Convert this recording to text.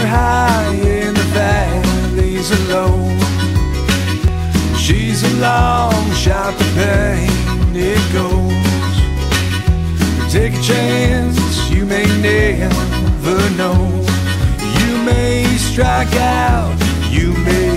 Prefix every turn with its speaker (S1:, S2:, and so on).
S1: high in the valleys alone. She's a long shot, the pain it goes. Take a chance, you may never know. You may strike out, you may